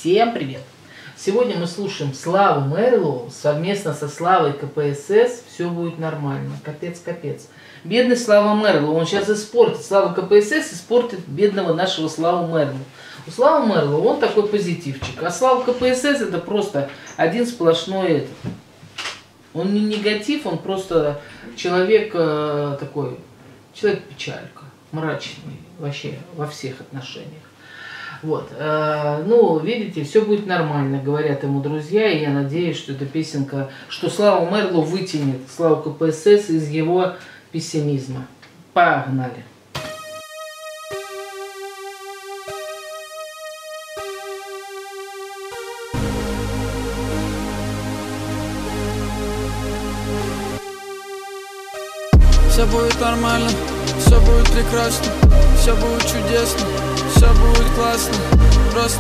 Всем привет! Сегодня мы слушаем Славу Мэрлоу совместно со Славой КПСС. Все будет нормально. Капец. Бедный Слава Мэрлоу. Он сейчас испортит. Слава КПСС испортит бедного нашего Славу Мэрлоу. У Славы Мэрлоу он такой позитивчик. А Слава КПСС это просто один сплошной этот. Он не негатив, он просто человек такой, человек-печалька, мрачный вообще во всех отношениях. Вот, ну, видите, все будет нормально, говорят ему друзья, и я надеюсь, что эта песенка, что Славу Мэрлоу вытянет Славу КПСС из его пессимизма. Погнали! Все будет нормально, все будет прекрасно, все будет чудесно, все будет классно. Просто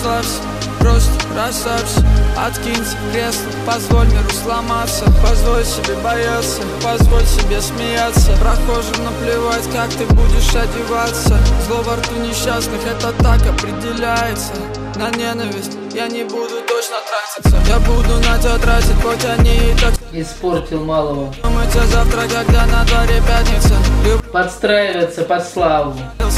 расслабься, откинься в кресло, позволь миру сломаться, позволь себе бояться, позволь себе смеяться. Прохожим наплевать, как ты будешь одеваться. Зло во рту несчастных, это так определяется. На ненависть я не буду точно тратиться. Я буду на тебя тратить, хоть они и так испортил малого. Думать о завтра, когда на дворе пятница. Подстраиваться под Славу.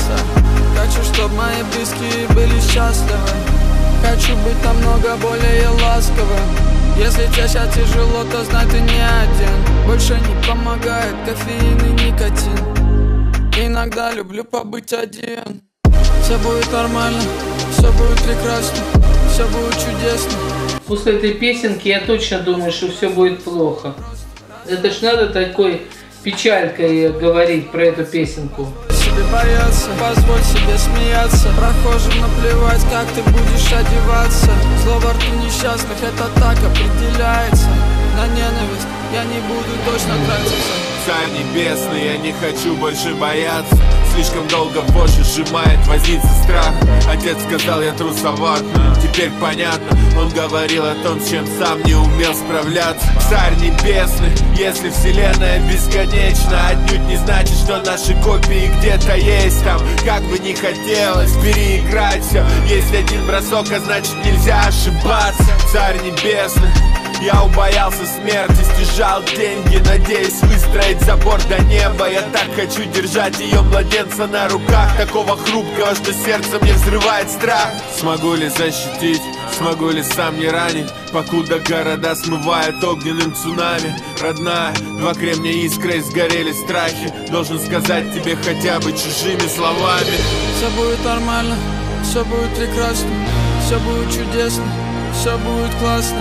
Хочу, чтобы мои близкие были счастливы. Хочу быть намного более ласковым. Если тебе сейчас тяжело, то знай, ты не один. Больше не помогает кофеин и никотин. Иногда люблю побыть один. Все будет нормально, все будет прекрасно, все будет чудесно. После этой песенки я точно думаю, что все будет плохо. Это ж надо такой печалькой говорить про эту песенку. Себе бояться, позволь себе смеяться. Прохожим наплевать, как ты будешь одеваться. Зло во рту несчастных, это так определяется. На ненависть я не буду точно тратиться. Царь небесный, я не хочу больше бояться. Слишком долго позже сжимает возиться страх. Отец сказал, я трусоват, теперь понятно. Он говорил о том, с чем сам не умел справляться. Царь небесный, если вселенная бесконечна, отнюдь не значит, что наши копии где-то есть там. Как бы ни хотелось переиграть все, есть один бросок, а значит нельзя ошибаться. Царь небесный, я убоялся смерти, стяжал деньги, надеясь выстроить забор до неба. Я так хочу держать ее младенца на руках, такого хрупкого, что сердце мне взрывает страх. Смогу ли защитить, смогу ли сам не ранить, покуда города смывают огненным цунами. Родная, два кремня искрой сгорели страхи. Должен сказать тебе хотя бы чужими словами. Все будет нормально, все будет прекрасно, все будет чудесно, все будет классно.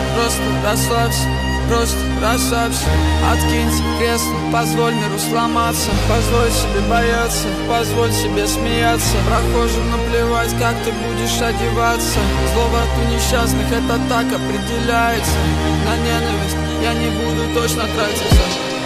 Просто расслабься, откинься в кресло, позволь миру сломаться, позволь себе бояться, позволь себе смеяться. Прохожим наплевать, как ты будешь одеваться. Зло во рту несчастных, это так определяется. На ненависть я не буду точно тратиться.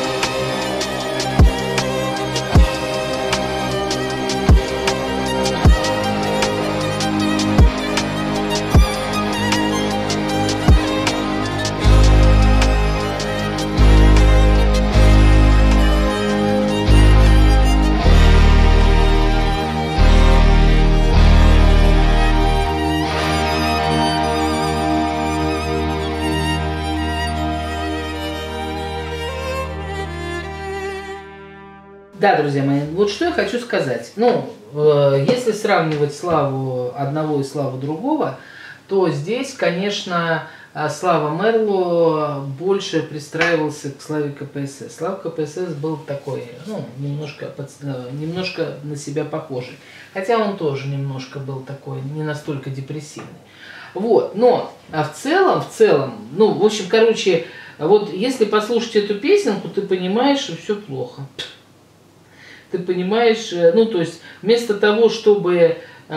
Да, друзья мои, вот что я хочу сказать. Ну, если сравнивать Славу одного и Славу другого, то здесь, конечно, Слава Мэрлоу больше пристраивался к Славе КПСС. Слава КПСС был такой, ну, немножко на себя похожий. Хотя он тоже немножко был такой, не настолько депрессивный. Вот, но в целом, ну, в общем, короче, вот если послушать эту песенку, ты понимаешь, что все плохо. Ты понимаешь, ну, то есть, вместо того, чтобы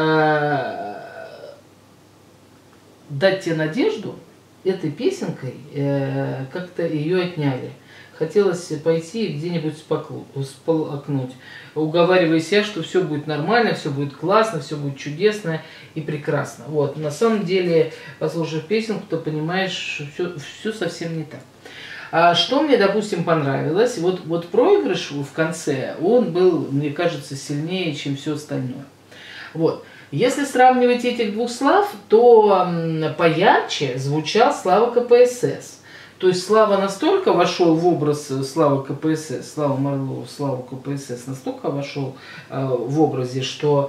дать тебе надежду, этой песенкой как-то ее отняли. Хотелось пойти где-нибудь сполокнуть, уговаривая себя, что все будет нормально, все будет классно, все будет чудесно и прекрасно. Вот. На самом деле, послушав песенку, ты понимаешь, что все совсем не так. А что мне, допустим, понравилось, вот проигрыш в конце, он был, мне кажется, сильнее, чем все остальное. Вот. Если сравнивать этих двух Слав, то поярче звучал Слава КПСС. То есть Слава настолько вошел в образ Славы КПСС, Слава Мерлоу, Славу КПСС, настолько вошел в образе, что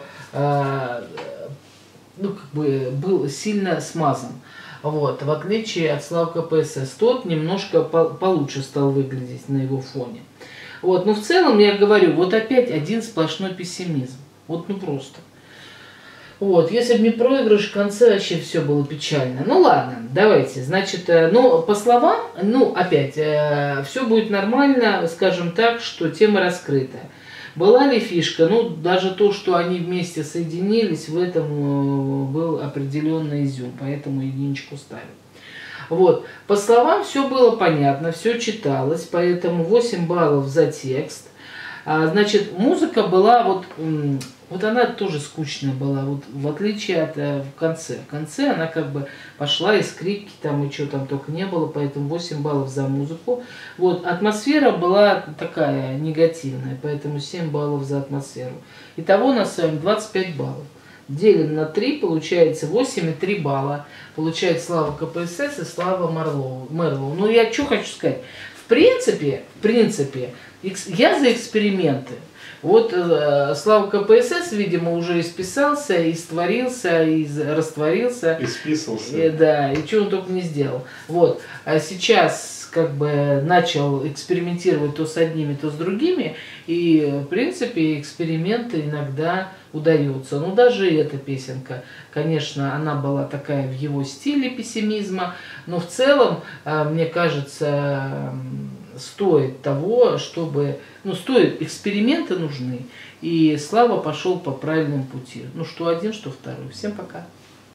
ну, как бы был сильно смазан. Вот, в отличие от Славы КПСС, тот немножко получше стал выглядеть на его фоне. Вот, но в целом, я говорю, вот опять один сплошной пессимизм. Вот, ну просто. Вот, если бы не проигрыш, в конце вообще все было печально. Ну ладно, давайте, значит, ну по словам, ну опять, все будет нормально, скажем так, что тема раскрыта. Была ли фишка? Ну, даже то, что они вместе соединились, в этом был определенный изюм, поэтому единичку ставим. Вот, по словам все было понятно, все читалось, поэтому 8 баллов за текст. Значит, музыка была вот она тоже скучная была, вот в отличие от в конце. В конце она как бы пошла и скрипки там, и что там только не было, поэтому 8 баллов за музыку. Вот, атмосфера была такая негативная, поэтому 7 баллов за атмосферу. Итого у нас с вами 25 баллов. Делим на 3, получается 8 и 3 балла. Получает Слава КПСС и Слава Мерлоу. Ну, я что хочу сказать. В принципе, я за эксперименты. Вот Слава КПСС, видимо, уже исписался, истворился, растворился. Исписался. Да, и чего он только не сделал. Вот. А сейчас как бы начал экспериментировать то с одними, то с другими. И, в принципе, эксперименты иногда удаются. Ну, даже эта песенка, конечно, она была такая в его стиле пессимизма. Но в целом, мне кажется, стоит того, чтобы... Ну, стоит, эксперименты нужны. И Слава пошел по правильному пути. Ну, что один, что второй. Всем пока.